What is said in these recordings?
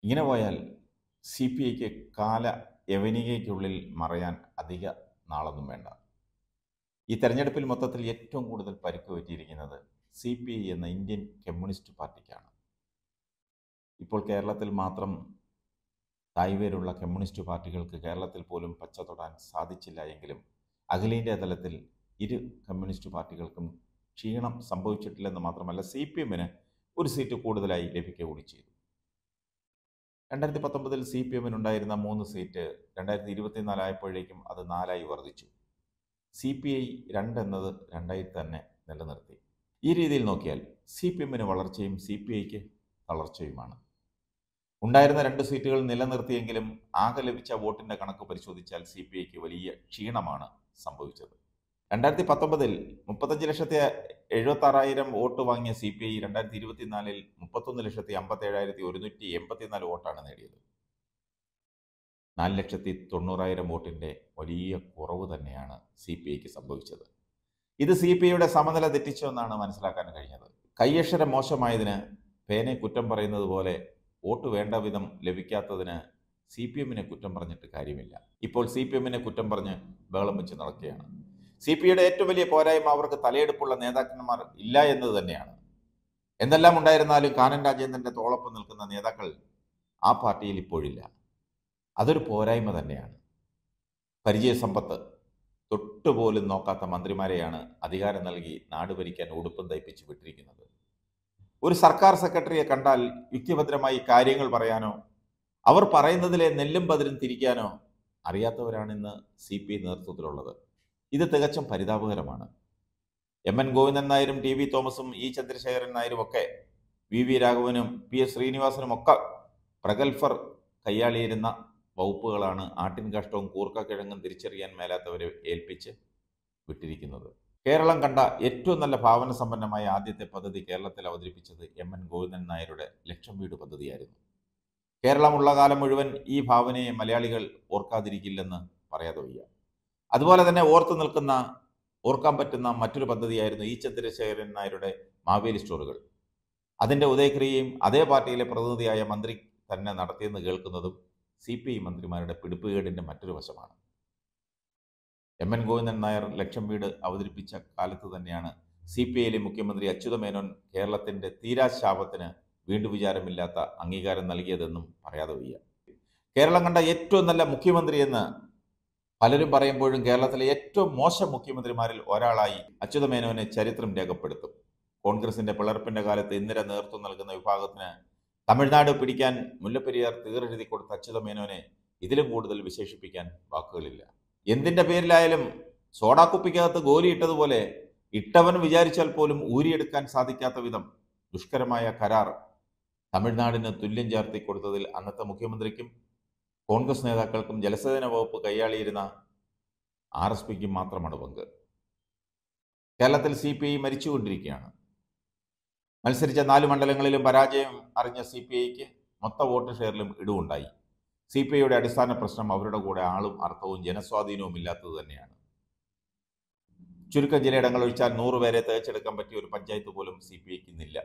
ഇങ്ങനെ പോയാൽ C P ഐക്ക് കാല യവനികയ്ക്കുള്ളിൽ മറയാൻ അധിക നാളൊന്നും വേണ്ട. ഈ തെരഞ്ഞെടുപ്പിൽ മൊത്തത്തിൽ ഏറ്റവും കൂടുതൽ പരിക്ക് പറ്റിയിരിക്കുന്നത് സി പി ഐ എന്ന ഇന്ത്യൻ കമ്മ്യൂണിസ്റ്റ് പാർട്ടിക്കാണ്. ഇപ്പോൾ കേരളത്തിൽ മാത്രം തായ്വേരുള്ള കമ്മ്യൂണിസ്റ്റ് പാർട്ടികൾക്ക് കേരളത്തിൽ പോലും പച്ച തൊടാൻ സാധിച്ചില്ല എങ്കിലും അഖിലേന്ത്യാ തലത്തിൽ ഇരു കമ്മ്യൂണിസ്റ്റ് പാർട്ടികൾക്കും ക്ഷീണം സംഭവിച്ചിട്ടില്ലെന്ന് മാത്രമല്ല, സി പി എമ്മിന് ഒരു സീറ്റ് കൂടുതലായി ലഭിക്കുക കൂടി ചെയ്തു. 2019 സി പി എമ്മിനുണ്ടായിരുന്ന 3 സീറ്റ് 2024 ആയപ്പോഴേക്കും അത് 4 വർദ്ധിച്ചു. സി പി ഐ 2 എന്നത് 2 തന്നെ നിലനിർത്തി. ഈ രീതിയിൽ നോക്കിയാൽ സി പി എമ്മിന് വളർച്ചയും സി പി ഐക്ക് തളർച്ചയുമാണ്. ഉണ്ടായിരുന്ന 2 സീറ്റുകൾ നിലനിർത്തിയെങ്കിലും ആകെ ലഭിച്ച വോട്ടിന്റെ കണക്ക് പരിശോധിച്ചാൽ സി പി ഐക്ക് വലിയ ക്ഷീണമാണ് സംഭവിച്ചത്. 2019 35,76,000 വോട്ട് വാങ്ങിയ സി പി ഐ 2024 31,57,184 വോട്ടാണ് നേടിയത്. 4,90,000 വോട്ടിന്റെ വലിയ കുറവ് തന്നെയാണ് സി പി ഐക്ക് സംഭവിച്ചത്. ഇത് സി പി ഐയുടെ സമനില തെറ്റിച്ചു എന്നാണ് മനസ്സിലാക്കാൻ കഴിഞ്ഞത്. കയ്യക്ഷരം മോശമായതിന് പേനെ കുറ്റം പറയുന്നത് പോലെ വോട്ട് വേണ്ട വിധം ലഭിക്കാത്തതിന് സി പി എമ്മിനെ കുറ്റം പറഞ്ഞിട്ട് കാര്യമില്ല. ഇപ്പോൾ സി പി എമ്മിനെ കുറ്റം പറഞ്ഞ് ബഹളം വെച്ച് നടക്കുകയാണ്. സി പി ഐയുടെ ഏറ്റവും വലിയ പോരായ്മ അവർക്ക് തലയെടുപ്പുള്ള നേതാക്കന്മാർ ഇല്ല എന്നത് തന്നെയാണ്. എന്തെല്ലാം ഉണ്ടായിരുന്നാലും കാനൻ രാജേന്ദ്രന്റെ തോളൊപ്പം നിൽക്കുന്ന നേതാക്കൾ ആ പാർട്ടിയിൽ ഇപ്പോഴില്ല. അതൊരു പോരായ്മ തന്നെയാണ്. പരിചയസമ്പത്ത് തൊട്ടുപോലും നോക്കാത്ത മന്ത്രിമാരെയാണ് അധികാരം നൽകി നാട് ഭരിക്കാൻ ഉടുപ്പും തയ്പ്പിച്ച് വിട്ടിരിക്കുന്നത്. ഒരു സർക്കാർ സെക്രട്ടറിയെ കണ്ടാൽ യുക്തിഭദ്രമായി കാര്യങ്ങൾ പറയാനോ അവർ പറയുന്നതിലെ നെല്ലും പതിരും തിരിക്കാനോ അറിയാത്തവരാണ് ഇന്ന് സി പി ഐ നേതൃത്വത്തിലുള്ളത്. ഇത് തികച്ചും പരിതാപകരമാണ്. എം എൻ ഗോവിന്ദൻ നായരും ടി വി തോമസും ഇ ചന്ദ്രശേഖരൻ നായരും ഒക്കെ വി വി രാഘവനും പി എസ് ശ്രീനിവാസനും ഒക്കെ പ്രഗത്ഭർ കൈയാളിയിരുന്ന വകുപ്പുകളാണ് ആട്ടിൻ കാഷ്ടവും കൂർക്കക്കിഴങ്ങും തിരിച്ചറിയാൻ മേലാത്തവരെ ഏൽപ്പിച്ച് വിട്ടിരിക്കുന്നത്. കേരളം കണ്ട ഏറ്റവും നല്ല ഭാവന സമ്പന്നമായ ആദ്യത്തെ പദ്ധതി കേരളത്തിൽ അവതരിപ്പിച്ചത് എം എൻ ഗോവിന്ദൻ നായരുടെ ലക്ഷം വീട് പദ്ധതിയായിരുന്നു. കേരളമുള്ള കാലം മുഴുവൻ ഈ ഭാവനയെ മലയാളികൾ ഓർക്കാതിരിക്കില്ലെന്ന് പറയാതെ വയ്യ. അതുപോലെ തന്നെ ഓർക്കാൻ പറ്റുന്ന മറ്റൊരു പദ്ധതിയായിരുന്നു ഇ ചന്ദ്രശേഖരൻ നായരുടെ മാവേലി സ്റ്റോറുകൾ. അതിൻ്റെ ഉദയക്രിയയും അതേ പാർട്ടിയിലെ പ്രതിനിധിയായ മന്ത്രി തന്നെ നടത്തിയെന്ന് കേൾക്കുന്നതും സി പി ഐ മന്ത്രിമാരുടെ പിടിപ്പുകേടിൻ്റെ മറ്റൊരു വശമാണ്. എം എൻ ഗോവിന്ദൻ നായർ ലക്ഷം വീട് അവതരിപ്പിച്ച കാലത്ത് തന്നെയാണ് സി പി ഐയിലെ മുഖ്യമന്ത്രി അച്യുതമേനോൻ കേരളത്തിൻ്റെ തീരാശാപത്തിന് വീണ്ടും വിചാരമില്ലാത്ത അംഗീകാരം നൽകിയതെന്നും പറയാതെ വയ്യ. കേരളം കണ്ട ഏറ്റവും നല്ല മുഖ്യമന്ത്രി എന്ന് പലരും പറയുമ്പോഴും കേരളത്തിലെ ഏറ്റവും മോശം മുഖ്യമന്ത്രിമാരിൽ ഒരാളായി അച്യുതമേനോനെ ചരിത്രം രേഖപ്പെടുത്തും. കോൺഗ്രസിന്റെ പിളർപ്പിന്റെ കാലത്ത് ഇന്ദിര നേതൃത്വം നൽകുന്ന വിഭാഗത്തിന് തമിഴ്നാട് പിടിക്കാൻ മുല്ലപ്പെരിയാർ തീറെഴുതി കൊടുത്ത അച്യുതമേനോനെ ഇതിലും കൂടുതൽ വിശേഷിപ്പിക്കാൻ വാക്കുകളില്ല. എന്തിന്റെ പേരിലായാലും സോഡാക്കുപ്പിക്കകത്ത് ഗോലിയിട്ടതുപോലെ ഇട്ടവൻ വിചാരിച്ചാൽ പോലും ഊരിയെടുക്കാൻ സാധിക്കാത്ത വിധം ദുഷ്കരമായ കരാർ തമിഴ്നാടിന് തുല്യം ചേർത്തി കൊടുത്തതിൽ അന്നത്തെ മുഖ്യമന്ത്രിക്കും കോൺഗ്രസ് നേതാക്കൾക്കും ജലസേചന വകുപ്പ് കൈയാളിയിരുന്ന RSPക്കും മാത്രമാണ് പങ്ക്. കേരളത്തിൽ സി പി ഐ മരിച്ചുകൊണ്ടിരിക്കുകയാണ്. മത്സരിച്ച 4 മണ്ഡലങ്ങളിലും പരാജയം അറിഞ്ഞ സി പി ഐക്ക് മൊത്ത വോട്ട് ഷെയറിലും ഇടിവുണ്ടായി. സി പി ഐയുടെ അടിസ്ഥാന പ്രശ്നം അവരുടെ കൂടെ ആളും അർത്ഥവും ജനസ്വാധീനവും ഇല്ലാത്തത് തന്നെയാണ്. ചുരുക്കം ചിലയിടങ്ങൾ ഒഴിച്ചാൽ 100 പേരെ തേച്ചെടുക്കാൻ പറ്റിയ ഒരു പഞ്ചായത്ത് പോലും സി പി ഐക്ക് ഇന്നില്ല.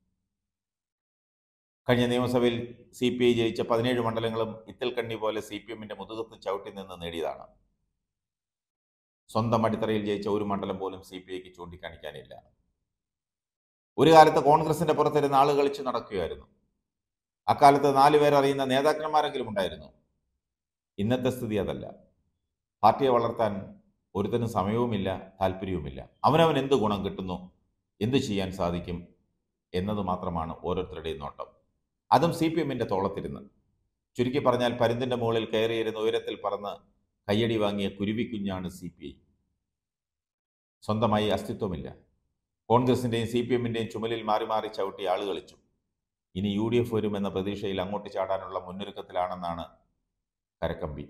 കഴിഞ്ഞ നിയമസഭയിൽ സി പി ഐ ജയിച്ച 17 മണ്ഡലങ്ങളും ഇത്തിൽക്കണ്ണി പോലെ സി പി എമ്മിന്റെ മുതുകത്ത് ചവിട്ടി നിന്ന് നേടിയതാണ്. സ്വന്തം അടിത്തറയിൽ ജയിച്ച ഒരു മണ്ഡലം പോലും സി പി ഐക്ക് ചൂണ്ടിക്കാണിക്കാനില്ല. ഒരു കാലത്ത് കോൺഗ്രസിന്റെ പുറത്തിരുന്ന് ആള് കളിച്ച് നടക്കുകയായിരുന്നു. അക്കാലത്ത് 4 പേർ അറിയുന്ന നേതാക്കന്മാരെങ്കിലും ഉണ്ടായിരുന്നു. ഇന്നത്തെ സ്ഥിതി അതല്ല. പാർട്ടിയെ വളർത്താൻ ഒരുത്തനും സമയവുമില്ല, താല്പര്യവുമില്ല. അവനവൻ എന്ത് ഗുണം കിട്ടുന്നു, എന്തു ചെയ്യാൻ സാധിക്കും എന്നത് മാത്രമാണ് ഓരോരുത്തരുടെയും നോട്ടം. അതും സി പി എമ്മിന്റെ തോളത്തിരുന്ന്. ചുരുക്കി പറഞ്ഞാൽ പരുന്തിന്റെ മുകളിൽ കയറിയിരുന്ന ഉയരത്തിൽ പറന്ന് കയ്യടി വാങ്ങിയ കുരുവിക്കുഞ്ഞാണ് സി പി ഐ. സ്വന്തമായി അസ്തിത്വമില്ല. കോൺഗ്രസിന്റെയും സി പി എമ്മിന്റെയും ചുമലിൽ മാറി മാറി ചവിട്ടി ആള് കളിച്ചു. ഇനി UDF വരുമെന്ന പ്രതീക്ഷയിൽ അങ്ങോട്ട് ചാടാനുള്ള മുന്നൊരുക്കത്തിലാണെന്നാണ് കരക്കമ്പി.